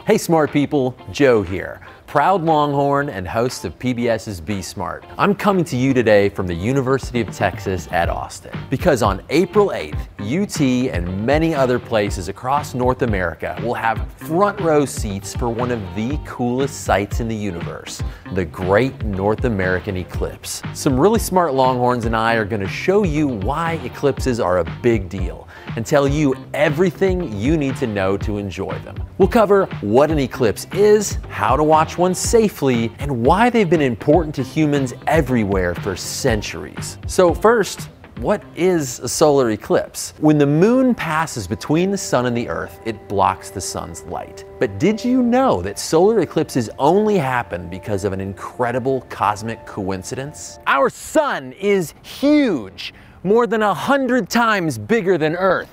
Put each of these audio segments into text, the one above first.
Hey smart people, Joe here, proud Longhorn and host of PBS's Be Smart. I'm coming to you today from the University of Texas at Austin because on April 8th, UT and many other places across North America will have front row seats for one of the coolest sights in the universe, the Great North American Eclipse. Some really smart Longhorns and I are going to show you why eclipses are a big deal and tell you everything you need to know to enjoy them. We'll cover what an eclipse is, how to watch one safely, and why they've been important to humans everywhere for centuries. So first, what is a solar eclipse? When the moon passes between the sun and the earth, it blocks the sun's light. But did you know that solar eclipses only happen because of an incredible cosmic coincidence? Our sun is huge, more than 100 times bigger than Earth.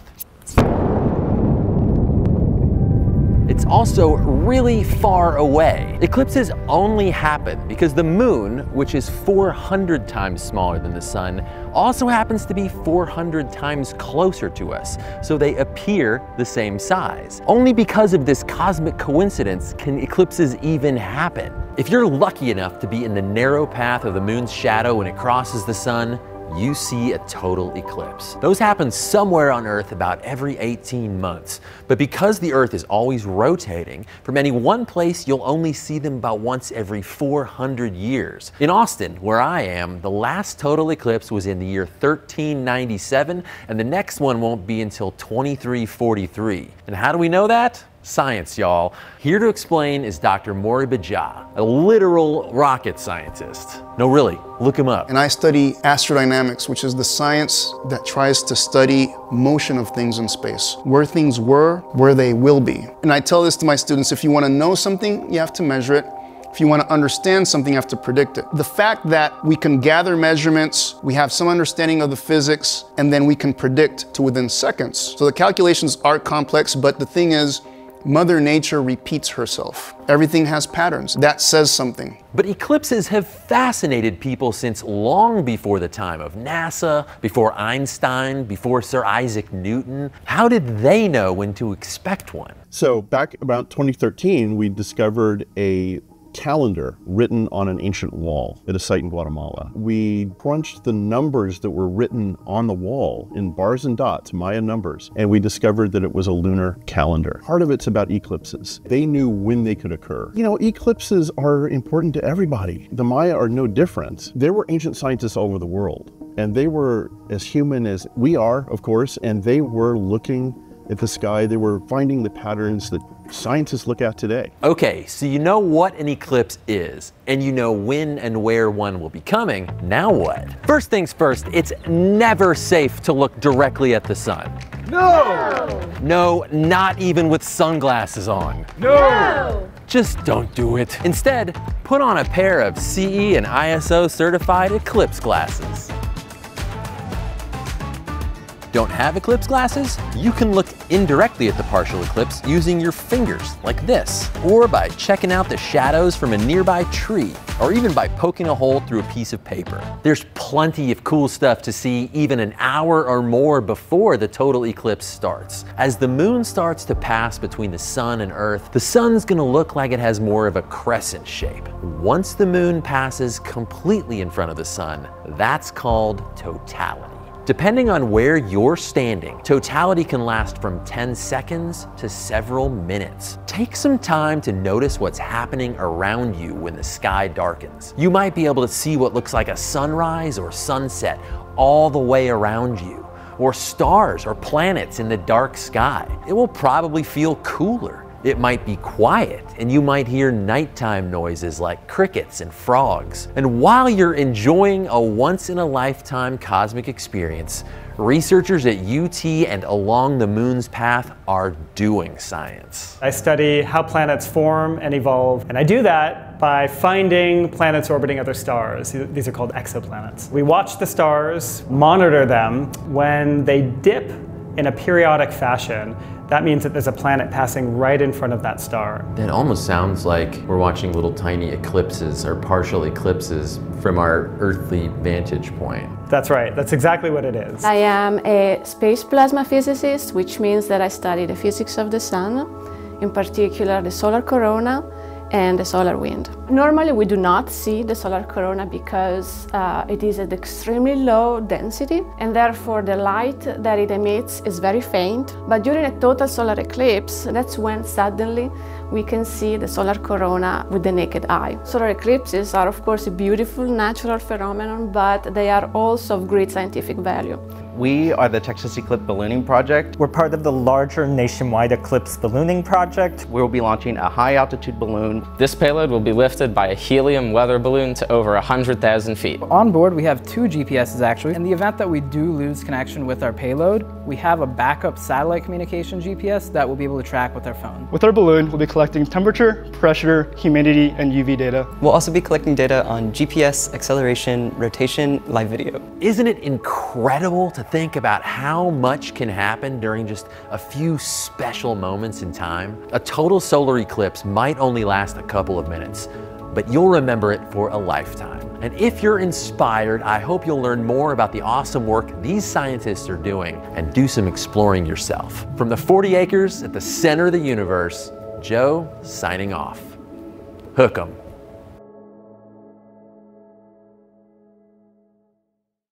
It's also really far away. Eclipses only happen because the moon, which is 400 times smaller than the sun, also happens to be 400 times closer to us, so they appear the same size. Only because of this cosmic coincidence can eclipses even happen. If you're lucky enough to be in the narrow path of the moon's shadow when it crosses the sun, you see a total eclipse. Those happen somewhere on Earth about every 18 months. But because the Earth is always rotating, from any one place you'll only see them about once every 400 years. In Austin, where I am, the last total eclipse was in the year 1397, and the next one won't be until 2343. And how do we know that? Science, y'all. Here to explain is Dr. Maury Bajah, a literal rocket scientist. No, really, look him up. And I study astrodynamics, which is the science that tries to study motion of things in space, where things were, where they will be. And I tell this to my students, if you want to know something, you have to measure it. If you want to understand something, you have to predict it. The fact that we can gather measurements, we have some understanding of the physics, and then we can predict to within seconds. So the calculations are complex, but the thing is, Mother Nature repeats herself. Everything has patterns. That says something. But eclipses have fascinated people since long before the time of NASA, before Einstein, before Sir Isaac Newton. How did they know when to expect one? So back about 2013, we discovered a calendar written on an ancient wall at a site in Guatemala. We crunched the numbers that were written on the wall in bars and dots, Maya numbers, and we discovered that it was a lunar calendar. Part of it's about eclipses. They knew when they could occur. You know, eclipses are important to everybody. The Maya are no different. There were ancient scientists all over the world, and they were as human as we are, of course, and they were looking at the sky. They were finding the patterns that scientists look at today. Okay, so you know what an eclipse is, and you know when and where one will be coming. Now what? First things first, it's never safe to look directly at the sun. No! No, not even with sunglasses on. No! Just don't do it. Instead, put on a pair of CE and ISO certified eclipse glasses. Don't have eclipse glasses? You can look indirectly at the partial eclipse using your fingers, like this, or by checking out the shadows from a nearby tree, or even by poking a hole through a piece of paper. There's plenty of cool stuff to see even an hour or more before the total eclipse starts. As the moon starts to pass between the sun and Earth, the sun's gonna look like it has more of a crescent shape. Once the moon passes completely in front of the sun, that's called totality. Depending on where you're standing, totality can last from 10 seconds to several minutes. Take some time to notice what's happening around you when the sky darkens. You might be able to see what looks like a sunrise or sunset all the way around you, or stars or planets in the dark sky. It will probably feel cooler. It might be quiet, and you might hear nighttime noises like crickets and frogs. And while you're enjoying a once-in-a-lifetime cosmic experience, researchers at UT and along the moon's path are doing science. I study how planets form and evolve, and I do that by finding planets orbiting other stars. These are called exoplanets. We watch the stars, monitor them. When they dip in a periodic fashion, that means that there's a planet passing right in front of that star. That almost sounds like we're watching little tiny eclipses or partial eclipses from our earthly vantage point. That's right, that's exactly what it is. I am a space plasma physicist, which means that I study the physics of the sun. in particular the solar corona and the solar wind. Normally we do not see the solar corona because it is at extremely low density, and therefore the light that it emits is very faint. But during a total solar eclipse, that's when suddenly we can see the solar corona with the naked eye. Solar eclipses are of course a beautiful natural phenomenon, but they are also of great scientific value. We are the Texas Eclipse Ballooning Project. We're part of the larger nationwide Eclipse Ballooning Project. We will be launching a high-altitude balloon. This payload will be lifted by a helium weather balloon to over 100,000 feet. On board, we have 2 GPSs actually. In the event that we do lose connection with our payload, we have a backup satellite communication GPS that we'll be able to track with our phone. With our balloon, we'll be collecting temperature, pressure, humidity, and UV data. We'll also be collecting data on GPS, acceleration, rotation, live video. Isn't it incredible to think about how much can happen during just a few special moments in time? A total solar eclipse might only last a couple of minutes, but you'll remember it for a lifetime. And if you're inspired, I hope you'll learn more about the awesome work these scientists are doing and do some exploring yourself. From the 40 acres at the center of the universe, Joe signing off. Hook 'em.